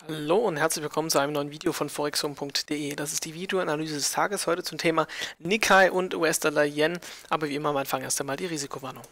Hallo und herzlich willkommen zu einem neuen Video von forexhome.de. Das ist die Videoanalyse des Tages, heute zum Thema Nikkei und US-Dollar Yen. Aber wie immer am Anfang erst einmal die Risikowarnung.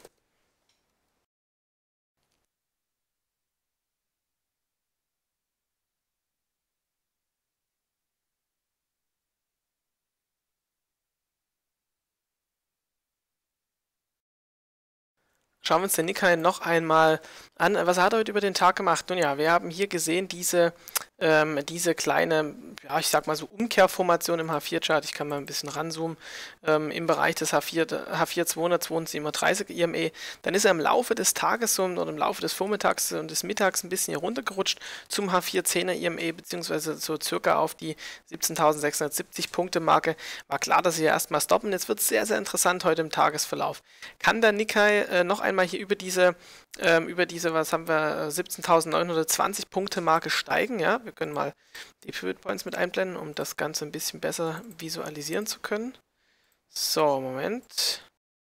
Schauen wir uns den Nikkei noch einmal an. Was hat er heute über den Tag gemacht? Nun ja, wir haben hier gesehen, diese kleine, ja, ich sag mal so Umkehrformation im H4-Chart. Ich kann mal ein bisschen ranzoomen, im Bereich des H4 232,30 EME. Dann ist er im Laufe des Tages oder im Laufe des Vormittags und des Mittags ein bisschen hier runtergerutscht zum H410er EME, beziehungsweise so circa auf die 17.670 Punkte Marke. War klar, dass sie ja erstmal stoppen. Jetzt wird es sehr, sehr interessant heute im Tagesverlauf. Kann der Nikkei noch einmal hier über diese, was haben wir, 17.920 Punkte Marke steigen? Ja, wir können mal die Pivot Points mit einblenden, um das Ganze ein bisschen besser visualisieren zu können. So, Moment.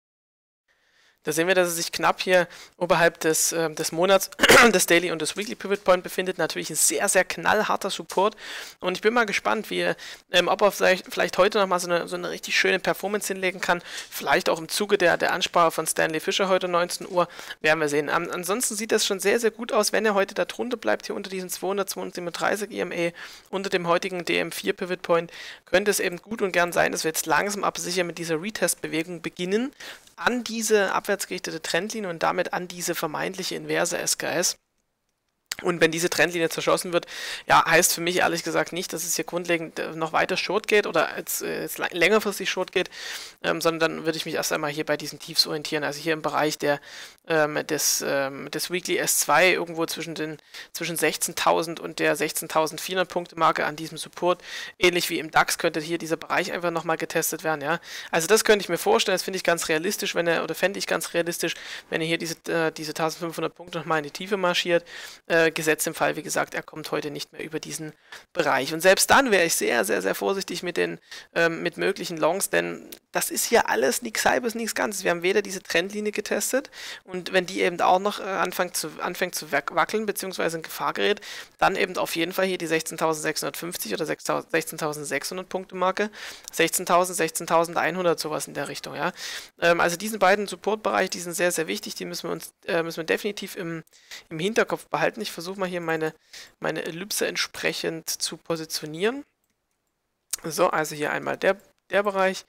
Da sehen wir, dass es sich knapp hier oberhalb des Monats, des Daily und des Weekly Pivot Point befindet. Natürlich ein sehr, sehr knallharter Support. Und ich bin mal gespannt, ob er vielleicht heute nochmal so eine richtig schöne Performance hinlegen kann. Vielleicht auch im Zuge der Ansprache von Stanley Fischer heute 19 Uhr. Werden wir sehen. Ansonsten sieht das schon sehr, sehr gut aus, wenn er heute da drunter bleibt, hier unter diesen 237 EMA, unter dem heutigen DM4 Pivot Point, könnte es eben gut und gern sein, dass wir jetzt langsam aber sicher mit dieser Retest-Bewegung beginnen an diese abwärtsgerichtete Trendlinie und damit an diese vermeintliche inverse SKS. Und wenn diese Trendlinie zerschossen wird, ja, heißt für mich ehrlich gesagt nicht, dass es hier grundlegend noch weiter Short geht oder jetzt längerfristig Short geht, sondern dann würde ich mich erst einmal hier bei diesen Tiefs orientieren. Also hier im Bereich des Weekly S2 irgendwo zwischen 16.000 und der 16.400 Punkte Marke an diesem Support. Ähnlich wie im DAX könnte hier dieser Bereich einfach nochmal getestet werden. Ja, also das könnte ich mir vorstellen. Das finde ich ganz realistisch, fände ich ganz realistisch, wenn er hier diese 1.500 Punkte nochmal in die Tiefe marschiert. Gesetzt im Fall, wie gesagt, er kommt heute nicht mehr über diesen Bereich. Und selbst dann wäre ich sehr, sehr, sehr vorsichtig mit möglichen Longs, denn das ist hier alles nichts Halbes, nichts Ganzes. Wir haben weder diese Trendlinie getestet und wenn die eben auch noch anfängt zu wackeln, beziehungsweise in Gefahr gerät, dann eben auf jeden Fall hier die 16.650 oder 16.600 Punkte Marke, 16.000, 16.100, sowas in der Richtung, ja. Also diesen beiden Supportbereich, die sind sehr, sehr wichtig, die müssen wir definitiv im Hinterkopf behalten. Ich versuche mal hier meine Ellipse entsprechend zu positionieren. So, also hier einmal der Bereich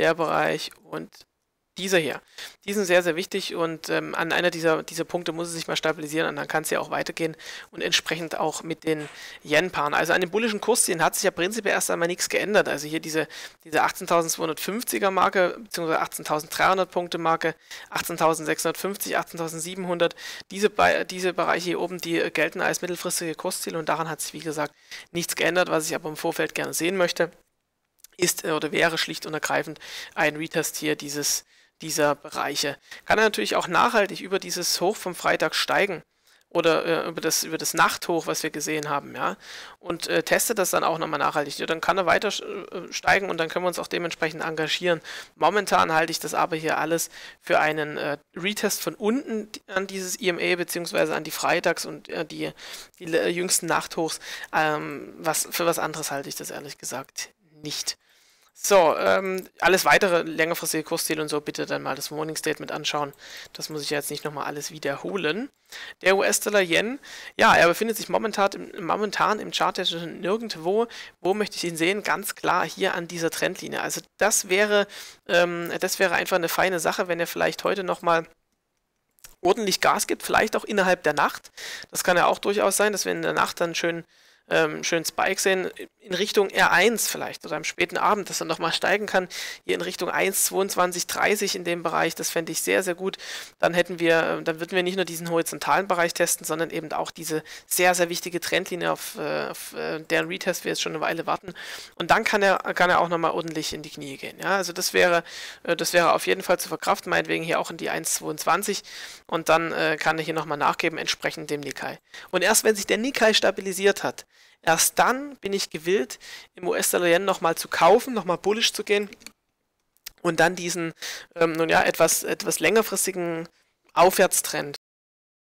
und dieser hier. Die sind sehr, sehr wichtig und an einer dieser Punkte muss es sich mal stabilisieren und dann kann es ja auch weitergehen und entsprechend auch mit den Yen-Paaren. Also an den bullischen Kurszielen hat sich ja prinzipiell erst einmal nichts geändert. Also hier diese 18.250er Marke bzw. 18.300 Punkte Marke, 18.650, 18.700, diese Bereiche hier oben, die gelten als mittelfristige Kursziele und daran hat sich, wie gesagt, nichts geändert. Was ich aber im Vorfeld gerne sehen möchte, ist oder wäre schlicht und ergreifend ein Retest hier dieser Bereiche. Kann er natürlich auch nachhaltig über dieses Hoch vom Freitag steigen oder über das Nachthoch, was wir gesehen haben, ja, und testet das dann auch nochmal nachhaltig. Ja, dann kann er weiter steigen und dann können wir uns auch dementsprechend engagieren. Momentan halte ich das aber hier alles für einen Retest von unten an dieses EMA beziehungsweise an die Freitags- und die jüngsten Nachthochs. Für was anderes halte ich das ehrlich gesagt nicht. So, alles weitere längerfristige Kursziele und so bitte dann mal das Morning Statement anschauen. Das muss ich jetzt nicht nochmal alles wiederholen. Der US-Dollar Yen, ja, er befindet sich momentan im Chart nirgendwo. Wo möchte ich ihn sehen? Ganz klar hier an dieser Trendlinie. Also das wäre einfach eine feine Sache, wenn er vielleicht heute nochmal ordentlich Gas gibt, vielleicht auch innerhalb der Nacht. Das kann ja auch durchaus sein, dass wir in der Nacht dann schönen Spike sehen, in Richtung R1 vielleicht oder am späten Abend, dass er nochmal steigen kann, hier in Richtung 1,2230 in dem Bereich, das fände ich sehr, sehr gut. Dann würden wir nicht nur diesen horizontalen Bereich testen, sondern eben auch diese sehr, sehr wichtige Trendlinie, auf deren Retest wir jetzt schon eine Weile warten. Und dann kann er auch nochmal ordentlich in die Knie gehen. Ja, also das wäre auf jeden Fall zu verkraften, meinetwegen hier auch in die 1,22 und dann kann er hier nochmal nachgeben, entsprechend dem Nikkei. Und erst wenn sich der Nikkei stabilisiert hat, erst dann bin ich gewillt, im US-Dollar Yen nochmal zu kaufen, nochmal bullish zu gehen und dann diesen, etwas längerfristigen Aufwärtstrend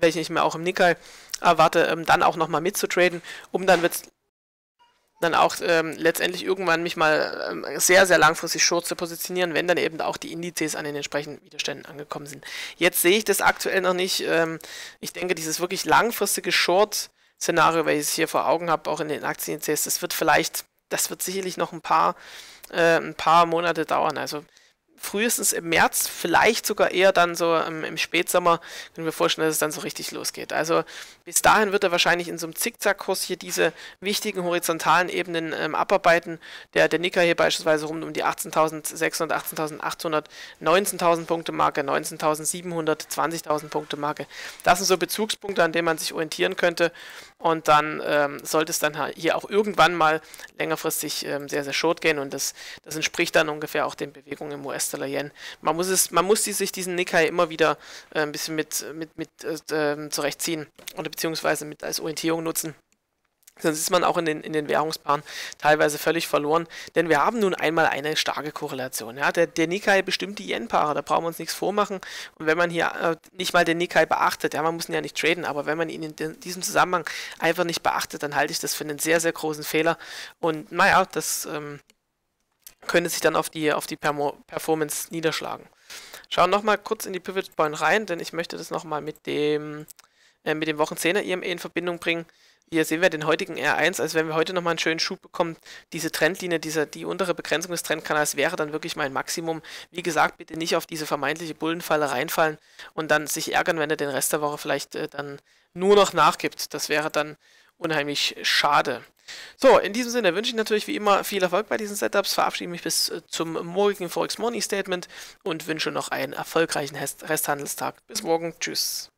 welchen ich mir auch im Nikkei erwarte, dann auch nochmal mitzutraden, um dann auch letztendlich irgendwann mich mal sehr, sehr langfristig short zu positionieren, wenn dann eben auch die Indizes an den entsprechenden Widerständen angekommen sind. Jetzt sehe ich das aktuell noch nicht. Ich denke, dieses wirklich langfristige Short-Szenario, welches ich hier vor Augen habe, auch in den Aktienindizes, das wird sicherlich noch ein paar Monate dauern. Also frühestens im März, vielleicht sogar eher dann so im Spätsommer, können wir vorstellen, dass es dann so richtig losgeht. Also bis dahin wird er wahrscheinlich in so einem Zickzackkurs hier diese wichtigen horizontalen Ebenen abarbeiten. Der Nikkei hier beispielsweise rund um die 18.600, 18.800, 19.000 Punkte Marke, 19.700, 20.000 Punkte Marke. Das sind so Bezugspunkte, an denen man sich orientieren könnte. Und dann sollte es dann hier auch irgendwann mal längerfristig sehr, sehr short gehen. Und das entspricht dann ungefähr auch den Bewegungen im US-Dollar-Yen. Man muss sich diesen Nikkei immer wieder ein bisschen mit zurechtziehen oder beziehungsweise mit als Orientierung nutzen. Sonst ist man auch in den Währungspaaren teilweise völlig verloren, denn wir haben nun einmal eine starke Korrelation. Ja? Der Nikkei bestimmt die Yen-Paare, da brauchen wir uns nichts vormachen. Und wenn man hier nicht mal den Nikkei beachtet, ja, man muss ihn ja nicht traden, aber wenn man ihn in diesem Zusammenhang einfach nicht beachtet, dann halte ich das für einen sehr, sehr großen Fehler. Und naja, das könnte sich dann auf die Performance niederschlagen. Schauen nochmal kurz in die Pivot Point rein, denn ich möchte das nochmal mit dem Wochenzehner IME in Verbindung bringen. Hier sehen wir den heutigen R1, also wenn wir heute nochmal einen schönen Schub bekommen, diese Trendlinie, die untere Begrenzung des Trendkanals wäre dann wirklich mein Maximum. Wie gesagt, bitte nicht auf diese vermeintliche Bullenfalle reinfallen und dann sich ärgern, wenn er den Rest der Woche vielleicht dann nur noch nachgibt. Das wäre dann unheimlich schade. So, in diesem Sinne wünsche ich natürlich wie immer viel Erfolg bei diesen Setups, verabschiede mich bis zum morgigen Forex Morning Statement und wünsche noch einen erfolgreichen Resthandelstag. Bis morgen, tschüss.